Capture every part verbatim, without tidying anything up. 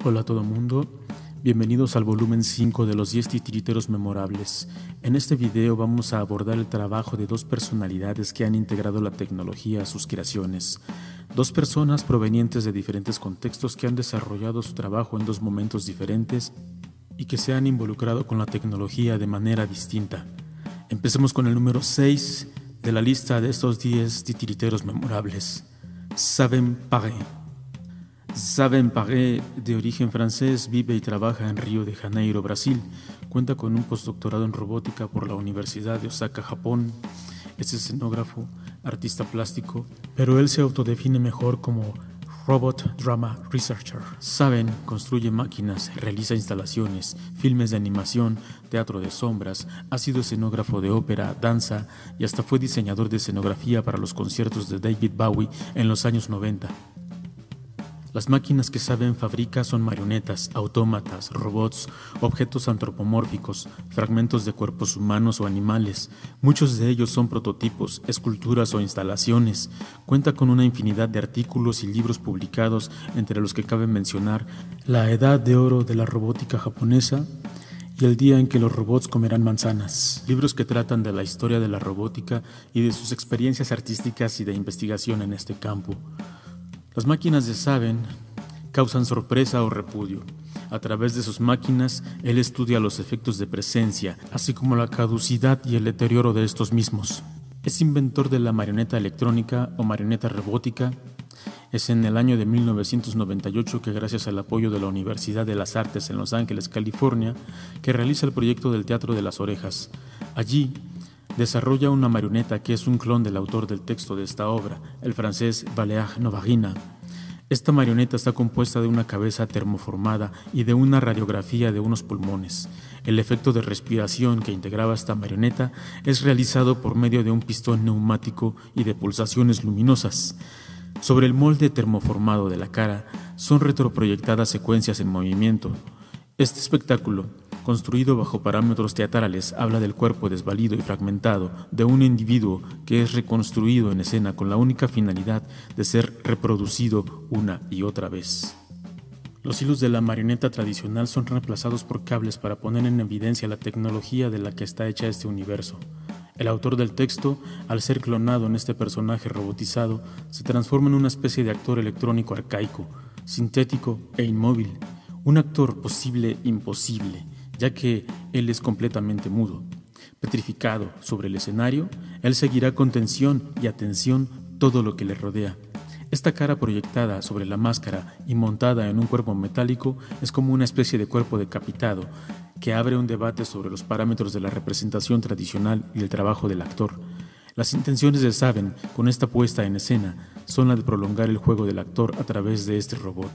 Hola a todo mundo, bienvenidos al volumen cinco de los diez titiriteros memorables. En este video vamos a abordar el trabajo de dos personalidades que han integrado la tecnología a sus creaciones. Dos personas provenientes de diferentes contextos que han desarrollado su trabajo en dos momentos diferentes y que se han involucrado con la tecnología de manera distinta. Empecemos con el número seis de la lista de estos diez titiriteros memorables. Sabin Paré. Sabin Paré, de origen francés, vive y trabaja en Río de Janeiro, Brasil. Cuenta con un postdoctorado en robótica por la Universidad de Osaka, Japón. Es escenógrafo, artista plástico, pero él se autodefine mejor como Robot Drama Researcher. Sabin construye máquinas, realiza instalaciones, filmes de animación, teatro de sombras, ha sido escenógrafo de ópera, danza y hasta fue diseñador de escenografía para los conciertos de David Bowie en los años noventa. Las máquinas que Sabin fabrica son marionetas, autómatas, robots, objetos antropomórficos, fragmentos de cuerpos humanos o animales. Muchos de ellos son prototipos, esculturas o instalaciones. Cuenta con una infinidad de artículos y libros publicados, entre los que cabe mencionar La Edad de Oro de la Robótica Japonesa y El Día en que los Robots Comerán Manzanas. Libros que tratan de la historia de la robótica y de sus experiencias artísticas y de investigación en este campo. Las máquinas de Sabin causan sorpresa o repudio. A través de sus máquinas, él estudia los efectos de presencia, así como la caducidad y el deterioro de estos mismos. Es inventor de la marioneta electrónica o marioneta robótica. Es en el año de mil novecientos noventa y ocho que, gracias al apoyo de la Universidad de las Artes en Los Ángeles, California, que realiza el proyecto del Teatro de las Orejas. Allí, desarrolla una marioneta que es un clon del autor del texto de esta obra, el francés Valéry Novarina. Esta marioneta está compuesta de una cabeza termoformada y de una radiografía de unos pulmones. El efecto de respiración que integraba esta marioneta es realizado por medio de un pistón neumático y de pulsaciones luminosas. Sobre el molde termoformado de la cara son retroproyectadas secuencias en movimiento. Este espectáculo, construido bajo parámetros teatrales, habla del cuerpo desvalido y fragmentado de un individuo que es reconstruido en escena con la única finalidad de ser reproducido una y otra vez. Los hilos de la marioneta tradicional son reemplazados por cables para poner en evidencia la tecnología de la que está hecha este universo. El autor del texto, al ser clonado en este personaje robotizado, se transforma en una especie de actor electrónico arcaico, sintético e inmóvil. Un actor posible imposible, ya que él es completamente mudo. Petrificado sobre el escenario, él seguirá con tensión y atención todo lo que le rodea. Esta cara proyectada sobre la máscara y montada en un cuerpo metálico es como una especie de cuerpo decapitado que abre un debate sobre los parámetros de la representación tradicional y el trabajo del actor. Las intenciones de Sabin con esta puesta en escena son la de prolongar el juego del actor a través de este robot.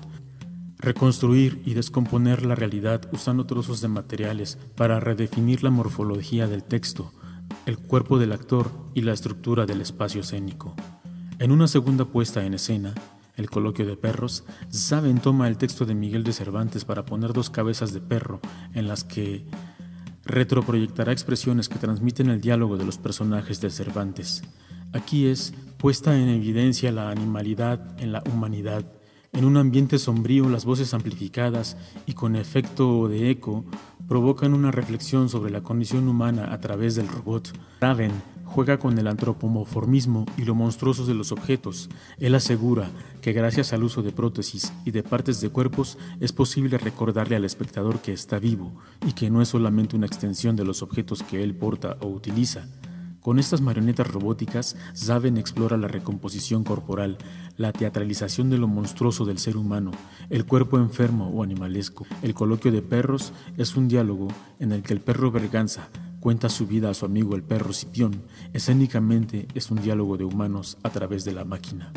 Reconstruir y descomponer la realidad usando trozos de materiales para redefinir la morfología del texto, el cuerpo del actor y la estructura del espacio escénico. En una segunda puesta en escena, El coloquio de perros, Sabin toma el texto de Miguel de Cervantes para poner dos cabezas de perro en las que retroproyectará expresiones que transmiten el diálogo de los personajes de Cervantes. Aquí es puesta en evidencia la animalidad en la humanidad. En un ambiente sombrío, las voces amplificadas y con efecto de eco provocan una reflexión sobre la condición humana a través del robot. Sabin juega con el antropomorfismo y lo monstruoso de los objetos. Él asegura que gracias al uso de prótesis y de partes de cuerpos es posible recordarle al espectador que está vivo y que no es solamente una extensión de los objetos que él porta o utiliza. Con estas marionetas robóticas, Sabin explora la recomposición corporal, la teatralización de lo monstruoso del ser humano, el cuerpo enfermo o animalesco. El coloquio de perros es un diálogo en el que el perro Berganza cuenta su vida a su amigo el perro Cipión. Escénicamente es un diálogo de humanos a través de la máquina.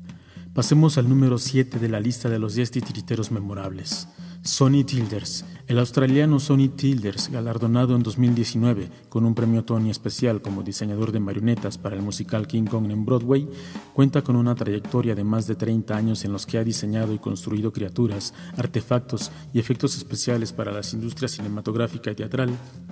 Pasemos al número siete de la lista de los diez titiriteros memorables. Sonny Childers. El australiano Sonny Childers, galardonado en dos mil diecinueve con un premio Tony especial como diseñador de marionetas para el musical King Kong en Broadway, cuenta con una trayectoria de más de treinta años en los que ha diseñado y construido criaturas, artefactos y efectos especiales para las industrias cinematográfica y teatral.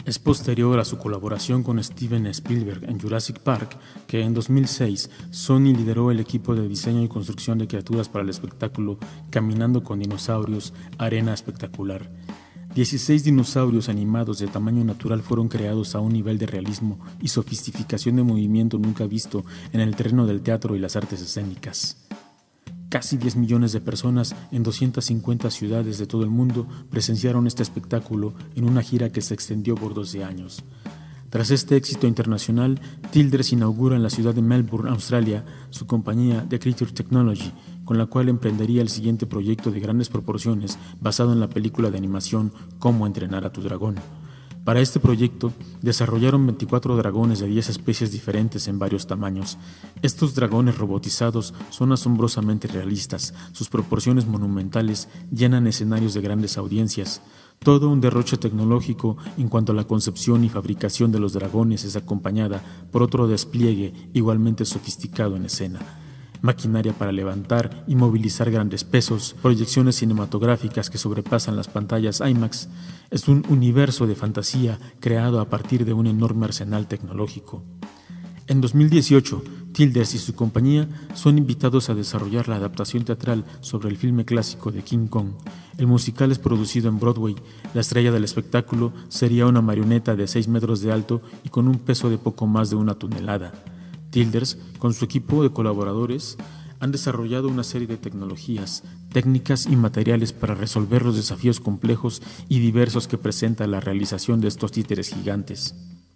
Es posterior a su colaboración con Steven Spielberg en Jurassic Park que en dos mil seis Sony lideró el equipo de diseño y construcción de criaturas para el espectáculo Caminando con dinosaurios, Arena Espectacular. dieciséis dinosaurios animados de tamaño natural fueron creados a un nivel de realismo y sofisticación de movimiento nunca visto en el terreno del teatro y las artes escénicas. Casi diez millones de personas en doscientas cincuenta ciudades de todo el mundo presenciaron este espectáculo en una gira que se extendió por doce años. Tras este éxito internacional, Childers inaugura en la ciudad de Melbourne, Australia, su compañía The Creature Technology, con la cual emprendería el siguiente proyecto de grandes proporciones basado en la película de animación Cómo entrenar a tu dragón. Para este proyecto, desarrollaron veinticuatro dragones de diez especies diferentes en varios tamaños. Estos dragones robotizados son asombrosamente realistas, sus proporciones monumentales llenan escenarios de grandes audiencias. Todo un derroche tecnológico en cuanto a la concepción y fabricación de los dragones es acompañada por otro despliegue igualmente sofisticado en escena. Maquinaria para levantar y movilizar grandes pesos, proyecciones cinematográficas que sobrepasan las pantallas IMAX. Es un universo de fantasía creado a partir de un enorme arsenal tecnológico. En dos mil dieciocho, Childers y su compañía son invitados a desarrollar la adaptación teatral sobre el filme clásico de King Kong. El musical es producido en Broadway. La estrella del espectáculo sería una marioneta de seis metros de alto y con un peso de poco más de una tonelada. Childers, con su equipo de colaboradores, han desarrollado una serie de tecnologías, técnicas y materiales para resolver los desafíos complejos y diversos que presenta la realización de estos títeres gigantes.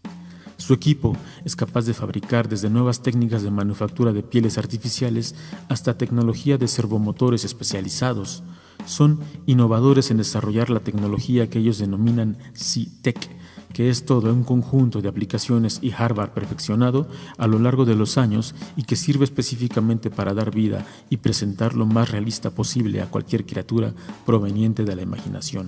Su equipo es capaz de fabricar desde nuevas técnicas de manufactura de pieles artificiales hasta tecnología de servomotores especializados. Son innovadores en desarrollar la tecnología que ellos denominan C-Tech, que es todo un conjunto de aplicaciones y hardware perfeccionado a lo largo de los años y que sirve específicamente para dar vida y presentar lo más realista posible a cualquier criatura proveniente de la imaginación.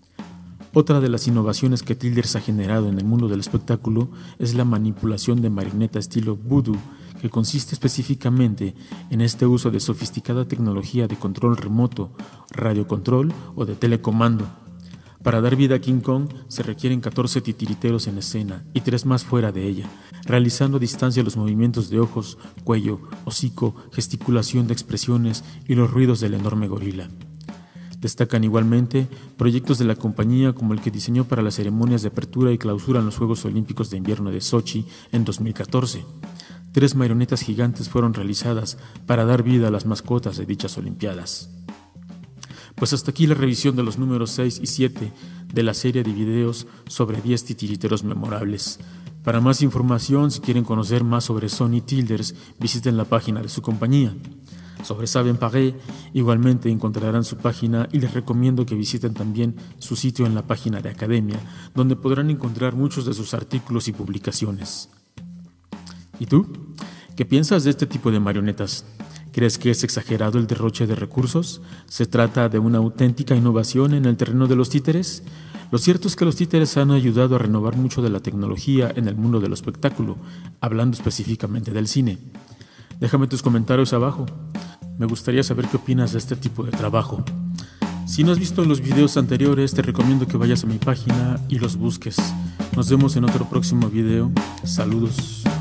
Otra de las innovaciones que Childers ha generado en el mundo del espectáculo es la manipulación de marioneta estilo voodoo, que consiste específicamente en este uso de sofisticada tecnología de control remoto, radiocontrol o de telecomando. Para dar vida a King Kong se requieren catorce titiriteros en escena y tres más fuera de ella, realizando a distancia los movimientos de ojos, cuello, hocico, gesticulación de expresiones y los ruidos del enorme gorila. Destacan igualmente proyectos de la compañía como el que diseñó para las ceremonias de apertura y clausura en los Juegos Olímpicos de Invierno de Sochi en dos mil catorce. Tres marionetas gigantes fueron realizadas para dar vida a las mascotas de dichas Olimpiadas. Pues hasta aquí la revisión de los números seis y siete de la serie de videos sobre diez titiriteros memorables. Para más información, si quieren conocer más sobre Sony Childers, visiten la página de su compañía. Sobre Saben Paris, igualmente encontrarán su página y les recomiendo que visiten también su sitio en la página de Academia, donde podrán encontrar muchos de sus artículos y publicaciones. ¿Y tú? ¿Qué piensas de este tipo de marionetas? ¿Crees que es exagerado el derroche de recursos? ¿Se trata de una auténtica innovación en el terreno de los títeres? Lo cierto es que los títeres han ayudado a renovar mucho de la tecnología en el mundo del espectáculo, hablando específicamente del cine. Déjame tus comentarios abajo. Me gustaría saber qué opinas de este tipo de trabajo. Si no has visto los videos anteriores, te recomiendo que vayas a mi página y los busques. Nos vemos en otro próximo video. Saludos.